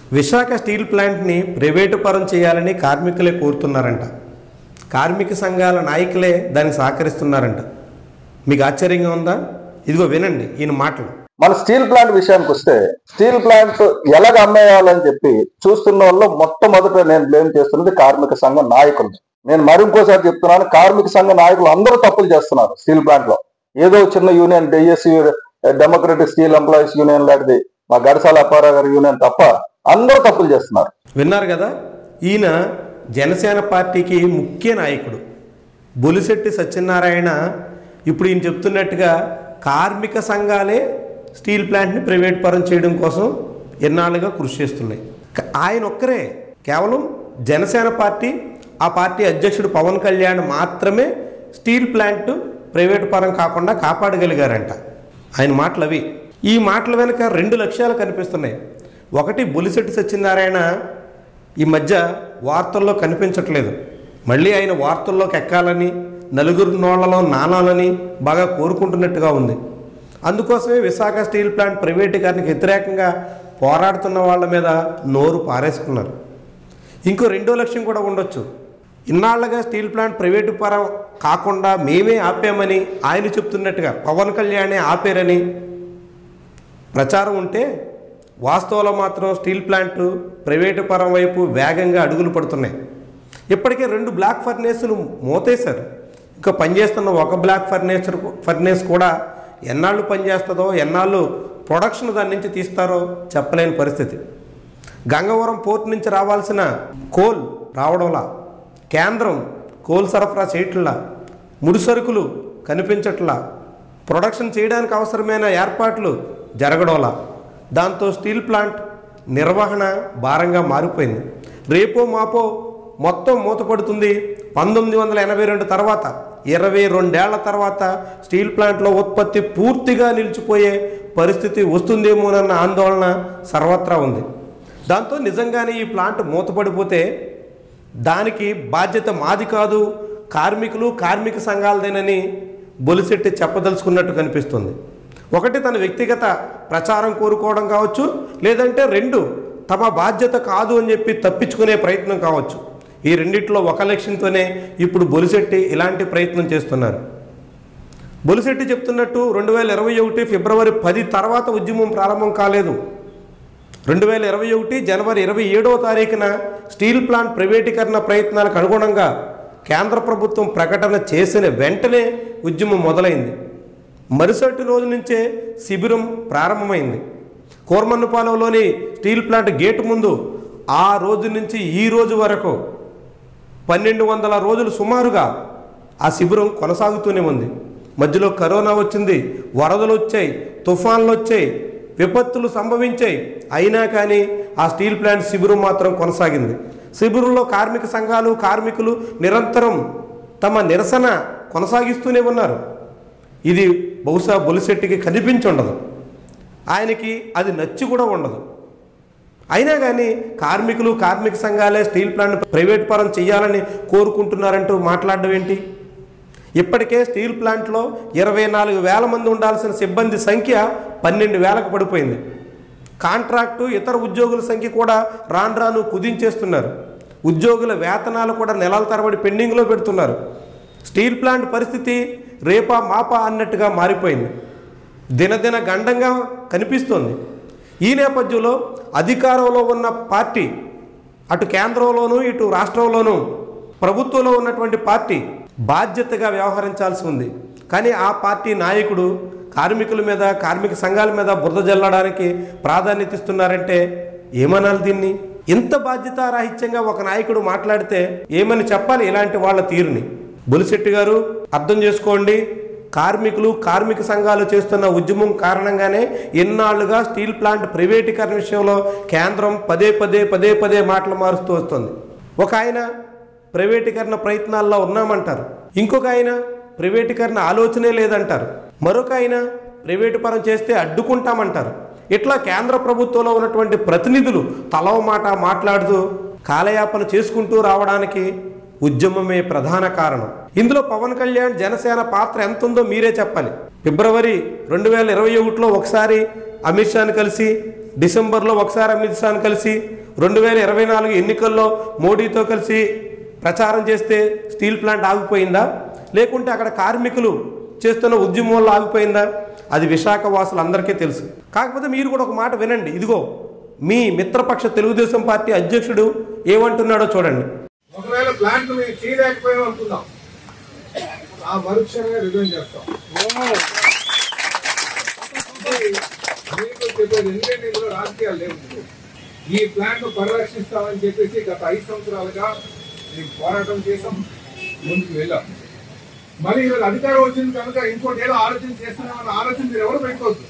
Visakha steel ప్లాంట్ని private పరం చేయాలని కార్మికులే కోరుతున్నారంట. కార్మిక సంఘాల నాయకులే దానికి సహకరిస్తున్నారంట. మీకు ఆశ్చర్యంగా ఉందా? ఇదిగో వినండి ఈయన మాటలు. మన స్టీల్ ప్లాంట్ విషయానికి వస్తే, స్టీల్ ప్లాంట్ ఎలాగ అమ్మేయాలని చెప్పి చూస్తున్న వాళ్ళు మొట్టమొదట నేను బ్లేమ్ చేస్తున్నది కార్మిక సంఘ నాయకులు. నేను మరింకోసారి చెప్తున్నాను, కార్మిక సంఘ నాయకులు అందరూ తప్పులు చేస్తున్నారు. స్టీల్ ప్లాంట్ లో ఏదో చిన్న union DSC democratic steel employees union లాంటిది, మా గడసాల అప్పారావు గారి యూనియన్ తప్ప అందరూ తప్పులు చేస్తున్నారు. విన్నారు కదా, ఈయన జనసేన పార్టీకి ముఖ్య నాయకుడు బొలిశెట్టి సత్యనారాయణ. ఇప్పుడు ఈయన చెప్తున్నట్టుగా కార్మిక సంఘాలే స్టీల్ ప్లాంట్ని ప్రైవేట్ పరం చేయడం కోసం ఎన్నాళ్ళుగా కృషి చేస్తున్నాయి. ఆయన ఒక్కరే, కేవలం జనసేన పార్టీ, ఆ పార్టీ అధ్యక్షుడు పవన్ కళ్యాణ్ మాత్రమే స్టీల్ ప్లాంట్ ప్రైవేట్ పరం కాకుండా కాపాడగలిగారంట. ఆయన మాటలు అవి. ఈ మాటల వెనుక 2 లక్ష్యాలు కనిపిస్తున్నాయి. ఒకటి, బొలిశెట్టి సత్యనారాయణ ఈ మధ్య వార్తల్లో కనిపించట్లేదు. మళ్ళీ ఆయన వార్తల్లోకి ఎక్కాలని, నలుగురు నోళ్లలో నానాలని బాగా కోరుకుంటున్నట్టుగా ఉంది. అందుకోసమే విశాఖ స్టీల్ ప్లాంట్ ప్రైవేటీకరణకు వ్యతిరేకంగా పోరాడుతున్న వాళ్ళ మీద నోరు పారేసుకున్నారు. ఇంకో 2వ లక్ష్యం కూడా ఉండొచ్చు. ఇన్నాళ్లుగా స్టీల్ ప్లాంట్ ప్రైవేటు పరం కాకుండా మేమే ఆపామని ఆయన చెప్తున్నట్టుగా పవన్ కళ్యాణే ఆపారని ప్రచారం ఉంటే, వాస్తవంలో మాత్రం స్టీల్ ప్లాంట్ ప్రైవేటు పరం వైపు వేగంగా అడుగులు పడుతున్నాయి. ఇప్పటికే 2 బ్లాక్ ఫర్నేసులు మూతేశారు. ఇంకా పనిచేస్తున్న ఒక బ్లాక్ ఫర్నేస్ కూడా ఎన్నాళ్ళు పనిచేస్తుందో, ఎన్నాళ్ళు ప్రొడక్షన్ దాని నుంచి తీస్తారో చెప్పలేని పరిస్థితి. గంగవరం పోర్ట్ నుంచి రావాల్సిన కోల్ రావడంలా, కేంద్రం కోల్ సరఫరా చేయట్లా, ముడి సరుకులు కనిపించట్లా, ప్రొడక్షన్ చేయడానికి అవసరమైన ఏర్పాట్లు జరగడంలా, దాంతో స్టీల్ ప్లాంట్ నిర్వహణ భారంగా మారిపోయింది. రేపో మాపో మొత్తం మూతపడుతుంది. 1982 తర్వాత 22 ఏళ్ల తర్వాత స్టీల్ ప్లాంట్లో ఉత్పత్తి పూర్తిగా నిలిచిపోయే పరిస్థితి వస్తుందేమోనన్న ఆందోళన సర్వత్రా ఉంది. దాంతో నిజంగానే ఈ ప్లాంట్ మూతపడిపోతే దానికి బాధ్యత మాది కాదు, కార్మికులు కార్మిక సంఘాలదేనని బొలిశెట్టి చెప్పదలుచుకున్నట్టు కనిపిస్తుంది. ఒకటి, తన వ్యక్తిగత ప్రచారం కోరుకోవడం కావచ్చు, లేదంటే 2, తమ బాధ్యత కాదు అని చెప్పి తప్పించుకునే ప్రయత్నం కావచ్చు. ఈ రెండిట్లో ఒక లక్ష్యంతోనే ఇప్పుడు బొలిశెట్టి ఇలాంటి ప్రయత్నం చేస్తున్నారు. బొలిశెట్టి చెప్తున్నట్టు 2021 ఫిబ్రవరి 10 తర్వాత ఉద్యమం ప్రారంభం కాలేదు. 2021 జనవరి 27వ తారీఖున స్టీల్ ప్లాంట్ ప్రైవేటీకరణ ప్రయత్నాలకు అనుగుణంగా కేంద్ర ప్రభుత్వం ప్రకటన చేసిన వెంటనే ఉద్యమం మొదలైంది. మరుసటి రోజు నుంచే శిబిరం ప్రారంభమైంది. కోర్మన్నపాలెంలోని స్టీల్ ప్లాంట్ గేటు ముందు ఆ రోజు నుంచి ఈ రోజు వరకు 1200 రోజులు సుమారుగా ఆ శిబిరం కొనసాగుతూనే ఉంది. మధ్యలో కరోనా వచ్చింది, వరదలు వచ్చాయి, తుఫాన్లు వచ్చాయి, విపత్తులు సంభవించాయి. అయినా కానీ ఆ స్టీల్ ప్లాంట్ శిబిరం మాత్రం కొనసాగింది. శిబిరంలో కార్మిక సంఘాలు, కార్మికులు నిరంతరం తమ నిరసన కొనసాగిస్తూనే ఉన్నారు. ఇది బహుశా బొలిశెట్టికి కనిపించుండదు, ఆయనకి అది నచ్చి కూడా ఉండదు. అయినా కానీ కార్మికులు కార్మిక సంఘాలే స్టీల్ ప్లాంట్ ప్రైవేట్ పరం చేయాలని కోరుకుంటున్నారంటూ మాట్లాడడం ఏంటి? ఇప్పటికే స్టీల్ ప్లాంట్లో 24,000 మంది ఉండాల్సిన సిబ్బంది సంఖ్య 12,000కు పడిపోయింది. కాంట్రాక్టు ఇతర ఉద్యోగుల సంఖ్య కూడా రాను రాను కుదించేస్తున్నారు. ఉద్యోగుల వేతనాలు కూడా నెలల తరబడి పెండింగ్లో పెడుతున్నారు. స్టీల్ ప్లాంట్ పరిస్థితి రేపా మాపా అన్నట్టుగా మారిపోయింది. దినదిన గండంగా కనిపిస్తోంది. ఈ నేపథ్యంలో అధికారంలో ఉన్న పార్టీ, అటు కేంద్రంలోనూ ఇటు రాష్ట్రంలోనూ ప్రభుత్వంలో ఉన్నటువంటి పార్టీ బాధ్యతగా వ్యవహరించాల్సి ఉంది. కానీ ఆ పార్టీ నాయకుడు కార్మికుల మీద, కార్మిక సంఘాల మీద బురద జల్లడానికి ప్రాధాన్యత ఇస్తున్నారంటే ఏమనాలి దీన్ని? ఇంత బాధ్యతారాహిత్యంగా ఒక నాయకుడు మాట్లాడితే ఏమని చెప్పాలి ఇలాంటి వాళ్ళ తీరుని? బొలిశెట్టి గారు అర్థం చేసుకోండి, కార్మికులు కార్మిక సంఘాలు చేస్తున్న ఉద్యమం కారణంగానే ఎన్నాళ్లుగా స్టీల్ ప్లాంట్ ప్రైవేటీకరణ విషయంలో కేంద్రం పదే పదే మాటలు మారుస్తూ వస్తుంది. ఒక ఆయన ప్రైవేటీకరణ ప్రయత్నాల్లో ఉన్నామంటారు, ఇంకొక ఆయన ప్రైవేటీకరణ ఆలోచనే లేదంటారు, మరొక ఆయన ప్రైవేటు పరం చేస్తే అడ్డుకుంటామంటారు. ఇట్లా కేంద్ర ప్రభుత్వంలో ఉన్నటువంటి ప్రతినిధులు తలవ మాట మాట్లాడుతూ కాలయాపన చేసుకుంటూ రావడానికి ఉద్యమమే ప్రధాన కారణం. ఇందులో పవన్ కళ్యాణ్ జనసేన పాత్ర ఎంత ఉందో మీరే చెప్పాలి. ఫిబ్రవరి 2021లో ఒకసారి అమిత్ షాను కలిసి, డిసెంబర్లో ఒకసారి అమిత్ షాను కలిసి, 2024 ఎన్నికల్లో మోడీతో కలిసి ప్రచారం చేస్తే స్టీల్ ప్లాంట్ ఆగిపోయిందా, లేకుంటే అక్కడ కార్మికులు చేస్తున్న ఉద్యమం వల్ల ఆగిపోయిందా? అది విశాఖ వాసులు అందరికీ తెలుసు. కాకపోతే మీరు కూడా ఒక మాట వినండి. ఇదిగో మీ మిత్రపక్ష తెలుగుదేశం పార్టీ అధ్యక్షుడు ఏమంటున్నాడో చూడండి. ఒకవేళ ప్లాంట్ మేము చేయలేకపోయాం అనుకుందాం, ఆ మరుక్షణమే రిజైన్ చేస్తాం. మీకు చెప్పేది ఎందుకంటే ఇందులో రాజకీయాలు లేవు. ఈ ప్లాంట్ పరిరక్షిస్తామని చెప్పేసి గత 5 సంవత్సరాలుగా మేము పోరాటం చేసాం, ముందుకు వెళ్ళాం. మరి ఈరోజు అధికారం వచ్చింది కనుక ఇంకోటి ఏదో ఆలోచన చేస్తున్నామన్న ఆలోచన మీరు ఎవరు పెట్టుకోవద్దు.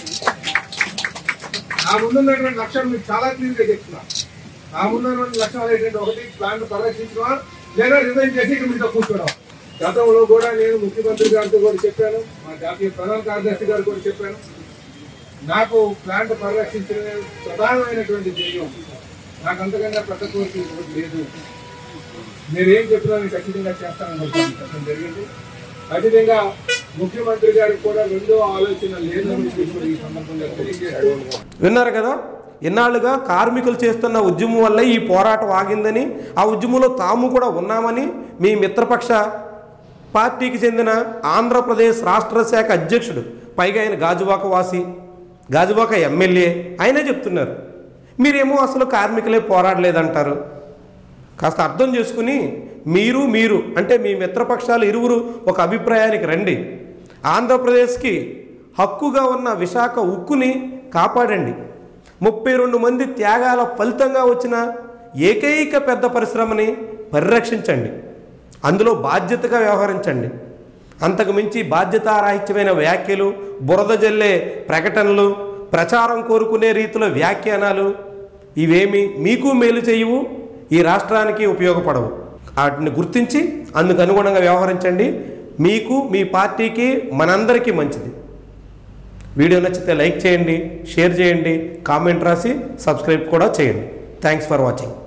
నా ముందున్నటువంటి లక్ష్యాలు మీకు చాలా క్లియర్ గా చెప్తున్నా. నా ముందున్నటువంటి లక్ష్యాలు ఏంటంటే, ఒకటి ప్లాంట్ పరిరక్షించడం లేదా రిజైన్ చేసి ఇక్కడ మీతో కూర్చోవడం. గతంలో కూడా నేను ముఖ్యమంత్రి గారితో కూడా చెప్పాను, మా జాతీయ ప్రధాన కార్యదర్శి గారు కూడా చెప్పాను, నాకు ప్లాంట్ పరిరక్షించడమే ప్రధానమైనటువంటి ధ్యేయం. నాకు అంతకన్నా పెద్ద కోరిక ఇంకోటి లేదు. మీరేం చెప్పినా నేను ఖచ్చితంగా చేస్తానని చెప్పడం జరిగింది. ఖచ్చితంగా ముఖ్యమంత్రి గారికి కూడా రెండో ఆలోచన లేదని ఈ సందర్భంగా తెలియజేస్తారు. విన్నారు కదా, ఇన్నాళ్ళుగా కార్మికులు చేస్తున్న ఉద్యమం వల్ల ఈ పోరాటం ఆగిందని, ఆ ఉద్యమంలో తాము కూడా ఉన్నామని మీ మిత్రపక్ష పార్టీకి చెందిన ఆంధ్రప్రదేశ్ రాష్ట్ర శాఖ అధ్యక్షుడు, పైగా ఆయన గాజువాక వాసి, గాజువాక ఎమ్మెల్యే, ఆయనే చెప్తున్నారు. మీరేమో అసలు కార్మికులే పోరాడలేదంటారు. కాస్త అర్థం చేసుకుని మీరు అంటే మీ మిత్రపక్షాలు ఇరువురు ఒక అభిప్రాయానికి రండి. ఆంధ్రప్రదేశ్కి హక్కుగా ఉన్న విశాఖ ఉక్కుని కాపాడండి. 32 మంది త్యాగాల ఫలితంగా వచ్చిన ఏకైక పెద్ద పరిశ్రమని పరిరక్షించండి. అందులో బాధ్యతగా వ్యవహరించండి. అంతకు మించి బాధ్యతారాహిత్యమైన వ్యాఖ్యలు, బురద జల్లే ప్రకటనలు, ప్రచారం కోరుకునే రీతిలో వ్యాఖ్యానాలు ఇవేమి మీకు మేలు చేయవు, ఈ రాష్ట్రానికి ఉపయోగపడవు. వాటిని గుర్తించి అందుకు అనుగుణంగా వ్యవహరించండి. మీకు, మీ పార్టీకి, మనందరికీ మంచిది. వీడియో నచ్చితే లైక్ చేయండి, షేర్ చేయండి, కామెంట్ రాసి సబ్స్క్రైబ్ కూడా చేయండి. Thanks for watching.